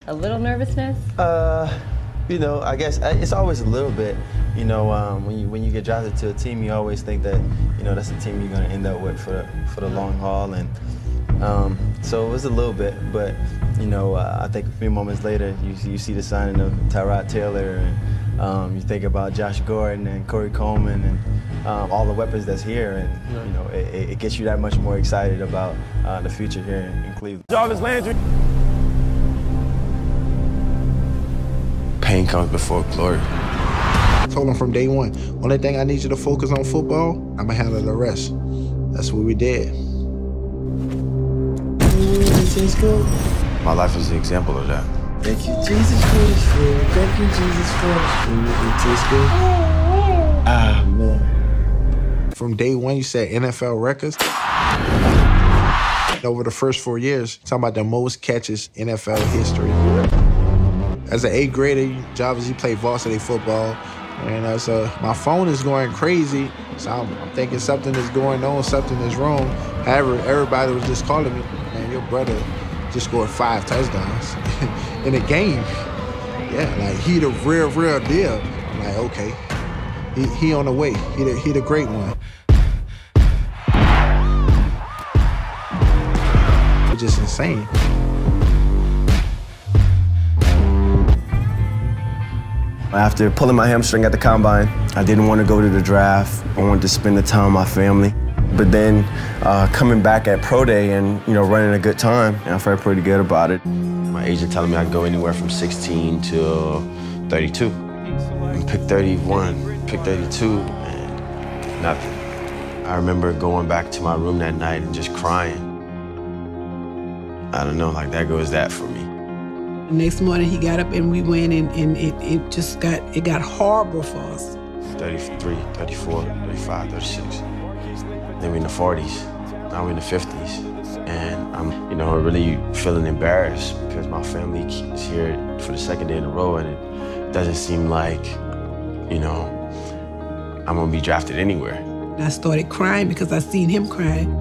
A little nervousness? You know, I guess it's always a little bit. You know, when you get drafted to a team, you always think that, you know, that's the team you're going to end up with for the long haul, and so it was a little bit. But you know, I think a few moments later, you see the signing of Tyrod Taylor, and you think about Josh Gordon and Corey Coleman and all the weapons that's here, and you know, it gets you that much more excited about the future here in Cleveland. Jarvis Landry. Pain comes before glory. I told him from day one, only thing I need you to focus on football, I'm gonna handle the rest. That's what we did. My life is an example of that. Thank you, Jesus, for this food. Thank you, Jesus, for this food. It tastes good. Ah, man. From day one, you said NFL records. Over the first 4 years, talking about the most catches NFL history. As an 8th grader, Jarvis, you played varsity football. And so my phone is going crazy. So I'm thinking something is going on, something is wrong. However, everybody was just calling me, man, your brother just scored 5 touchdowns in a game. Yeah, like he the real deal. I'm like, okay, he on the way. He the great one. It's just insane. After pulling my hamstring at the combine, I didn't want to go to the draft. I wanted to spend the time with my family. But then coming back at Pro Day and, you know, running a good time, I felt pretty good about it. My agent telling me I could go anywhere from 16 to 32. And pick 31, pick 32, and nothing. I remember going back to my room that night and just crying. I don't know, like that goes that for me. The next morning he got up and we went, and it got horrible for us. 33, 34, 35, 36. Then we're in the 40s, now we're in the 50s. And I'm, you know, really feeling embarrassed because my family is here for the 2nd day in a row, and it doesn't seem like, you know, I'm gonna be drafted anywhere. I started crying because I seen him crying.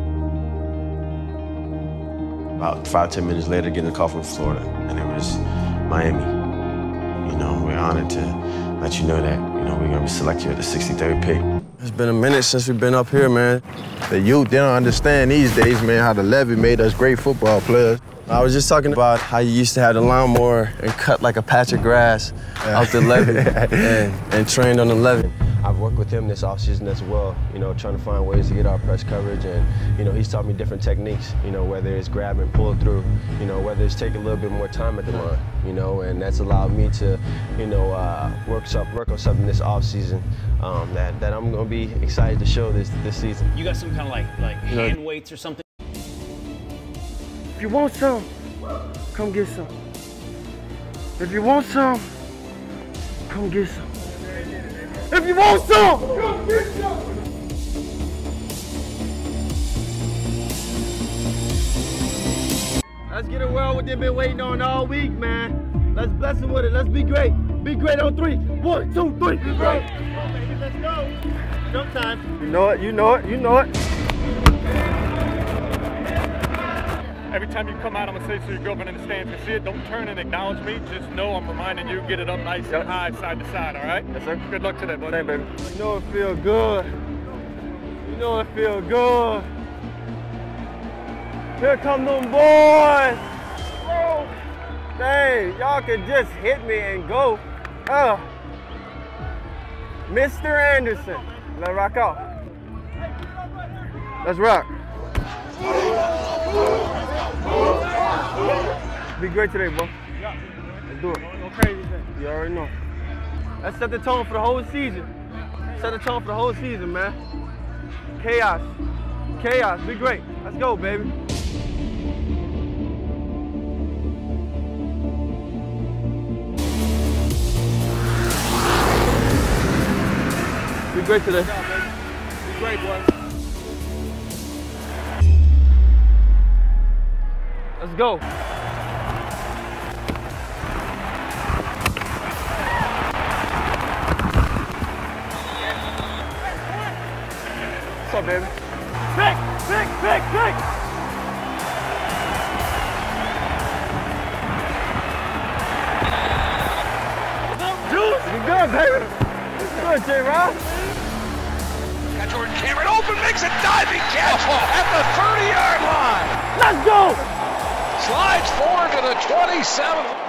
About 5, 10 minutes later, getting a call from Florida, and it was Miami. You know, we're honored to let you know that, you know, we're gonna be selected at the 63rd pick. It's been a minute since we've been up here, man. The youth, they don't understand these days, man, how the levee made us great football players. I was just talking about how you used to have the lawnmower and cut like a patch of grass out the levee and trained on the levee. I've worked with him this offseason as well, you know, trying to find ways to get our press coverage, and, you know, he's taught me different techniques, you know, whether it's grab and pull through, you know, whether it's take a little bit more time at the line, you know, and that's allowed me to, you know, work on something this offseason that I'm going to be excited to show this season. You got some kind of like hand weights or something? If you want some, come get some. If you want some, come get some. If you want some, come get some. Let's get it well what they've been waiting on all week, man. Let's bless them with it. Let's be great. Be great on 3. 1, 2, 3. Be great. Come on, baby. Let's go. Jump time. You know it. You know it. You know it. Every time you come out, I'm gonna say to your girlfriend in the stands, you see it, don't turn and acknowledge me. Just know I'm reminding you, get it up nice and high, side to side, all right? Yes, sir. Good luck today, buddy. Thanks, baby. You know it feel good. You know it feel good. Here come them boys. Oh, dang, y'all can just hit me and go. Mr. Anderson, let's rock out. Let's rock. Be great today, bro. Let's do it. No crazy thing. You already know. Let's set the tone for the whole season. Set the tone for the whole season, man. Chaos. Chaos. Be great. Let's go, baby. Be great today. Good job, baby. Be great, boy. Let's go. What's up, baby? Pick, pick, pick, pick. good, baby. It's good, J-Rob. Got Jordan Cameron open, makes a diving catch at the 30-yard line. Let's go. Slides forward to the 27.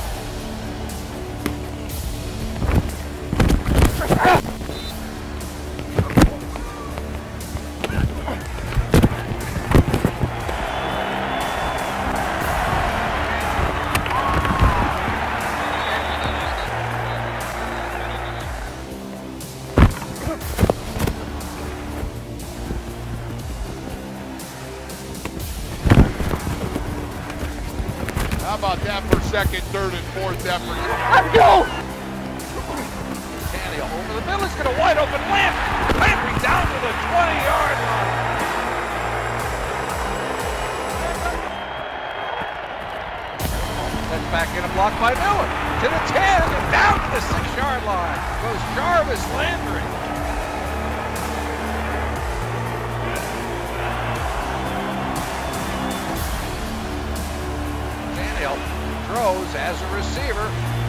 How about that for second, third, and fourth effort? Let's go! Tannehill over the middle, he's got a wide open Landry down to the 20-yard line. That's back in a block by Miller. To the 10 and down to the 6-yard line. Goes Jarvis Landry. Throws as a receiver.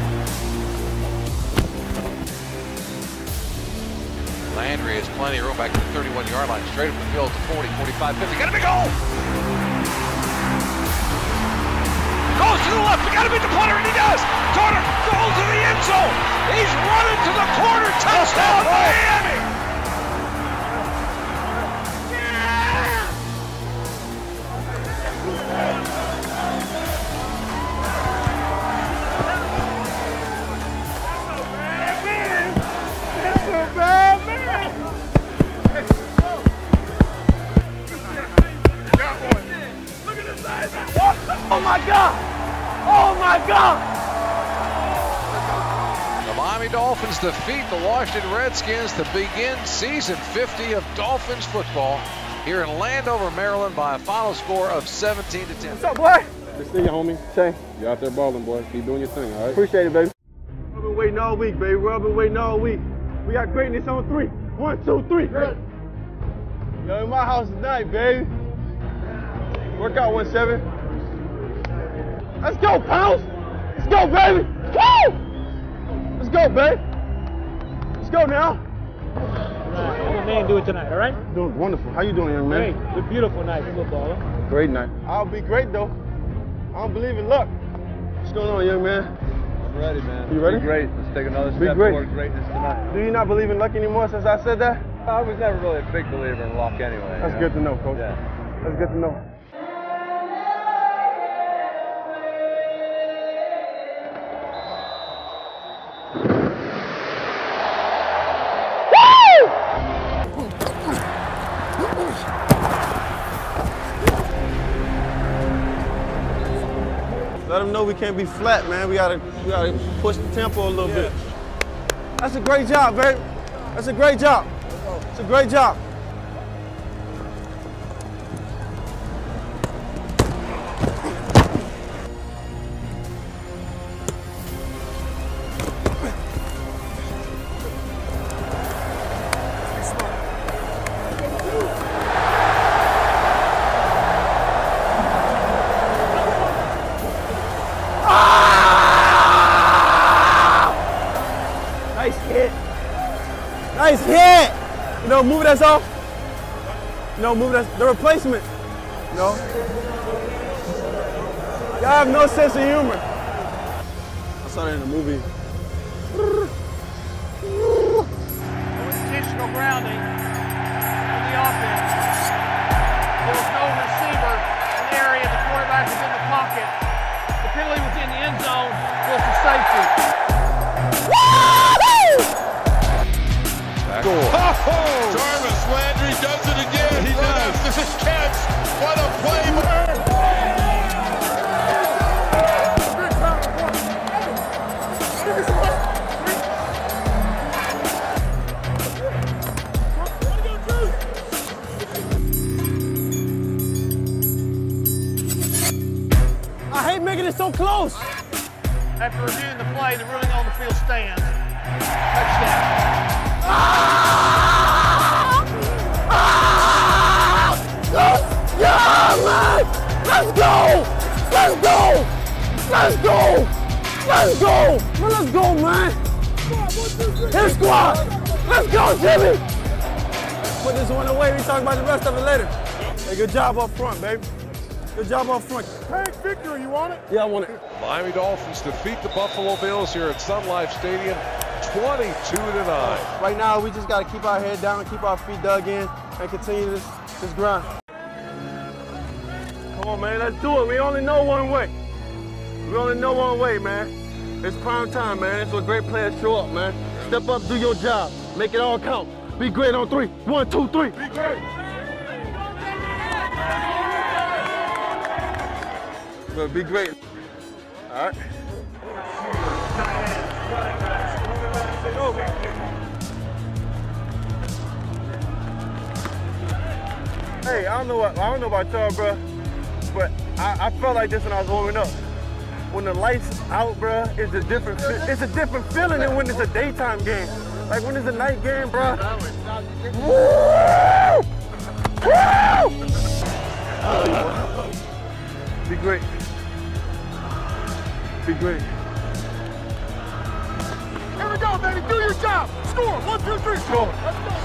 Landry has plenty of room back to the 31-yard line, straight up the field to 40, 45, 50. Got a big hole! Goes to the left, we gotta beat the punter, and he does! Turner goes to the end zone! He's running to the corner, touchdown Miami! Oh my God! Oh my God! The Miami Dolphins defeat the Washington Redskins to begin season 50 of Dolphins football here in Landover, Maryland by a final score of 17-10. What's up, boy? Good to see you, homie. Shay. You out there balling, boy. Keep doing your thing, all right? Appreciate it, baby. We've been waiting all week, baby. We've been waiting all week. We got greatness on 3. 1, 2, 3. Great. Yo, in my house tonight, baby. Workout 1-7. Let's go, Pounce! Let's go, baby! Woo! Let's go, baby! Let's go now. Right. How your man do it tonight, all right? Doing wonderful. How you doing, young man? Great. Good, beautiful night for football. Huh? Great night. I'll be great, though. I don't believe in luck. What's going on, young man? I'm ready, man. You ready? Be great. Let's take another step toward greatness tonight. Do you not believe in luck anymore since I said that? I was never really a big believer in luck anyway. That's good to know, Coach. Yeah. That's good to know. Let them know we can't be flat, man. We gotta push the tempo a little bit. That's a great job, baby. That's a great job. It's a great job. Nice hit. You know, move that's off. You know, move that's the replacement. You know. Y'all have no sense of humor. I saw that in a movie. Intentional grounding in the offense. There was no receiver in the area. The quarterback was in the pocket. The penalty was in the end zone. Was the safety. Jarvis Landry does it again. He does. This is catch. What a play. I hate making it so close. After reviewing the play, the ruling on the field stands. Touchdown. Yeah, man! Let's go! Let's go! Let's go! Let's go! Man, let's go, man! Hit squad! Let's go, Jimmy! Put this one away. We talk about the rest of it later. Hey, good job up front, baby. Good job up front. Hey, victory, you want it? Yeah, I want it. Miami Dolphins defeat the Buffalo Bills here at Sun Life Stadium, 22-9. Right now, we just got to keep our head down, keep our feet dug in, and continue this grind. Come on, man, let's do it. We only know one way. We only know one way, man. It's prime time, man. It's where great players show up, man. Step up, do your job. Make it all count. Be great on 3. 1, 2, 3. Be great. Well, be great. All right. Hey, I don't know about y'all, bro, but I felt like this when I was warming up. When the lights out, bro, it's a different feeling than when it's a daytime game. Like when it's a night game, bro. Woo! Woo! Be great. Be great. Here we go, baby. Do your job. Score. 1, 2, 3. Score. Let's go.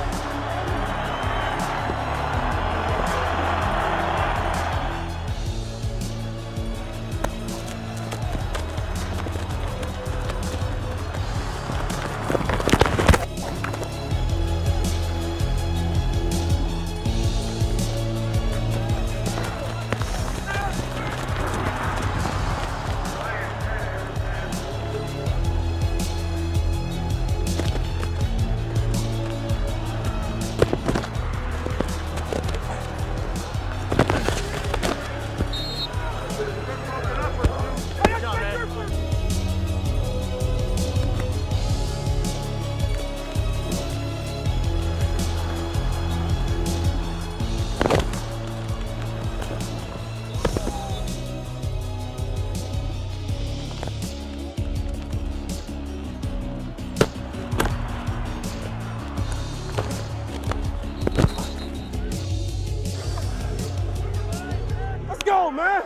Go, man!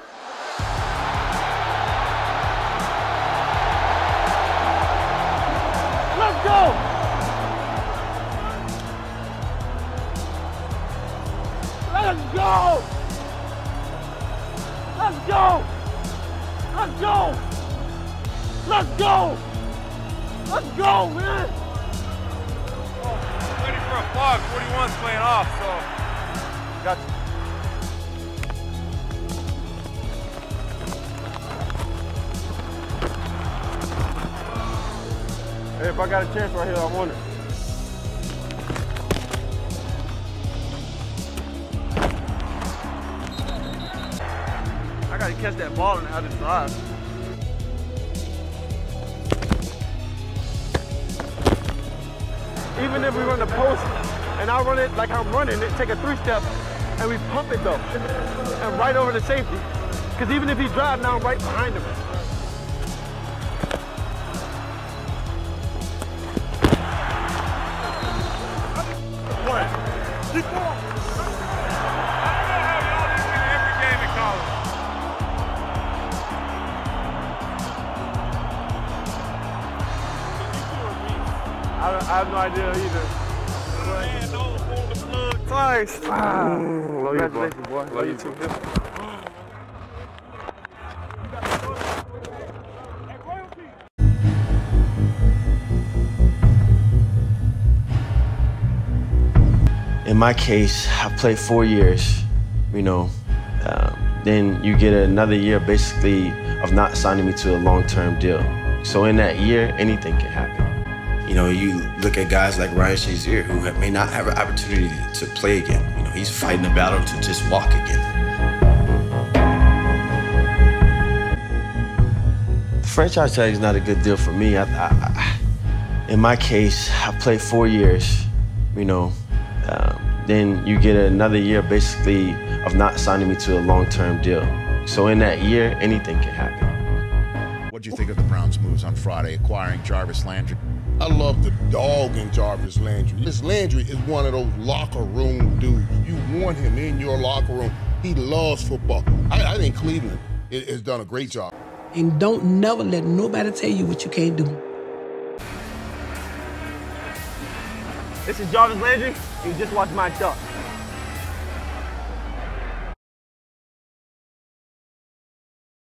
Let's go! Let's go! Let's go! Let's go! Let's go! Let's go, man! Waiting for a fog. 41's playing off, so. Got you. Hey, if I got a chance right here, I want it. I gotta catch that ball and how to drive. Even if we run the post and I run it like I'm running it, take a 3-step, and we pump it though, and right over the safety. Because even if he drives now, I'm right behind him. Keep going. I don't know how y'all didn't win every game in college. I have no idea either. Man, don't pull the plug twice. Love you, boy. Love you too. In my case, I played 4 years, then you get another year basically of not signing me to a long-term deal. So in that year, anything can happen. You look at guys like Ryan Shazier who may not have an opportunity to play again. He's fighting a battle to just walk again. The franchise tag is not a good deal for me. In my case, I played 4 years, then you get another year basically of not signing me to a long-term deal. So in that year, anything can happen. What do you think of the Browns' moves on Friday, acquiring Jarvis Landry? I love the dog in Jarvis Landry. This Landry is one of those locker room dudes. You want him in your locker room. He loves football. I think Cleveland has done a great job. And don't never let nobody tell you what you can't do. This is Jarvis Landry. You just watched my duck.